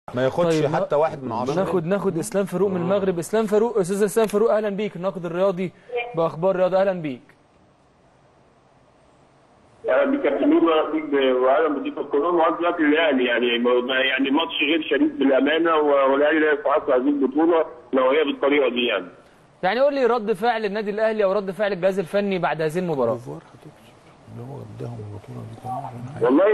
ما ياخدش طيب حتى واحد من 10. ناخد اسلام فاروق من المغرب. اسلام فاروق، استاذ اسلام فاروق، اهلا بيك، الناقد الرياضي باخبار رياضه، اهلا بيك. اهلا بيك يا كابتن واهلا بضيف القانون وقصدي الاهلي يعني ماتش غير شريف بالامانه، والاهلي لا يستحق هذه البطوله لو هي بالطريقه دي يعني قول لي رد فعل النادي الاهلي او رد فعل الجهاز الفني بعد هذه المباراه. والله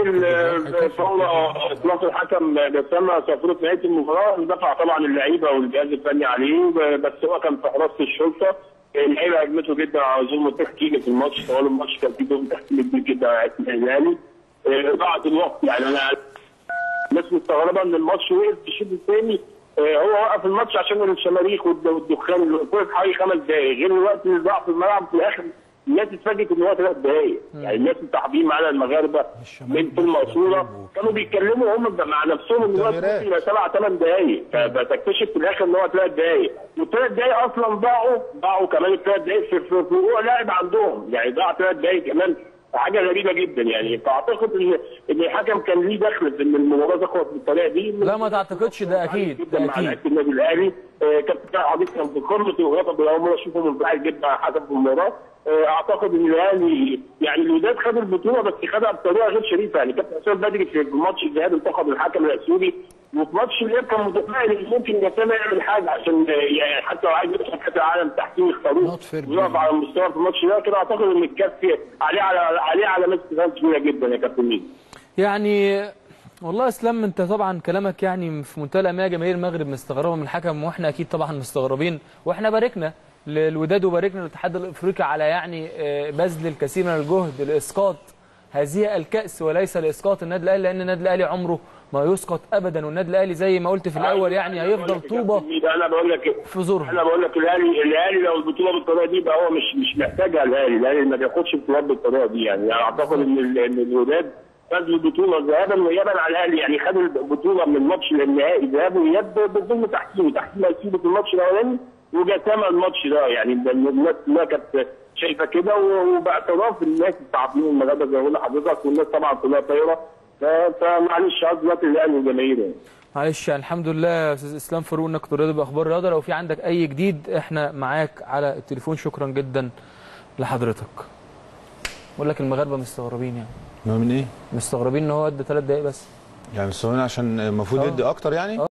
الفوضى اطلاق الحكم جسمها صفرة نهايه المباراه دفع طبعا اللعيبه والجهاز الفني عليه، بس هو كان في حراسه الشرطه. اللعيبه هجمته جدا على ظلم التحكيم في الماتش، طوال الماتش كان في ظلم تحكيم كبير جدا على الاهلي. ضاعت الوقت يعني انا الناس مستغربه ان الماتش وقف في الشوط الثاني. هو وقف الماتش عشان الشماريخ والدخان اللي وقف حوالي 5 دقائق، غير الوقت اللي ضاع في الملعب في الاخر. الناس اتفاجئت ان هو 3 دقائق، يعني الناس الصحفيين معانا المغاربه من في المقصوره كانوا بيتكلموا هم مع نفسهم ان الوقت ممكن يبقى 7 8 دقائق، فتكتشف في الاخر ان هو 3 دقائق، وال3 دقائق اصلا ضاعوا كمان ال3 دقائق في وقوع لاعب عندهم، يعني ضاع 3 دقائق كمان، حاجه غريبه جدا يعني. فاعتقد ان الحكم كان ليه دخل في ان المباراه تخلص بالطريقه دي. لا ما تعتقدش، ده اكيد مع لعيبه النادي الاهلي. كابتن حديث كان في قمه الغضب، اول مره اشوفه منفعل جدا على حكم في المباراه. اعتقد ان الاهلي يعني الوداد خد البطوله بس خدها بطريقه غير شريفه، يعني كابتن حسام بدري في ماتش الذهاب انتقد الحكم الاسيوي، وفي ماتش الاياب كان متفائل ان ممكن جسامه يعمل حاجه عشان يعني حتى لو عايز يدخل كاس العالم تحكيم يختاروه ويقف على المستوى في الماتش ده. كده اعتقد ان الكاس عليه علامات استفهام كبيره جدا يا كابتن ميدو. يعني والله اسلام انت طبعا كلامك يعني في منتهى الامانه، جماهير المغرب مستغربه من الحكم، واحنا اكيد طبعا مستغربين، واحنا باركنا للوداد وباركنا للاتحاد الافريقي على يعني بذل الكثير من الجهد لاسقاط هذه الكاس وليس لاسقاط النادي الاهلي، لان النادي الاهلي عمره ما يسقط ابدا، والنادي الاهلي زي ما قلت في الاول يعني هيفضل طوبه انا بقول لك في زورها. انا بقول لك الاهلي لو البطوله بالطريقه دي يبقى هو مش محتاجها. الاهلي ما بياخدش بطولات بالطريقه دي يعني اعتقد ان الوداد فاز البطوله ذهابا وايابا على الاهلي، يعني خد البطوله من الماتش للنهائي ذهاب واياب بظلم تحكيم هيسيبه في الماتش الاولاني وجسامه الماتش ده، يعني الناس كلها كانت شايفه كده، وباعتراف الناس الصحفيين المغاربه زي ما بقول لحضرتك، والناس طبعا كلها طايره. فمعلش عايز الاهلي وجماهيره. معلش الحمد لله يا استاذ اسلام فاروق، الناقد الرياضي باخبار الرياضه، لو في عندك اي جديد احنا معاك على التليفون. شكرا جدا لحضرتك. بقول لك المغاربه مستغربين يعني. ما من ايه؟ مستغربين ان هو ادى 3 دقايق بس. يعني مستغربين عشان المفروض يدي اكتر يعني؟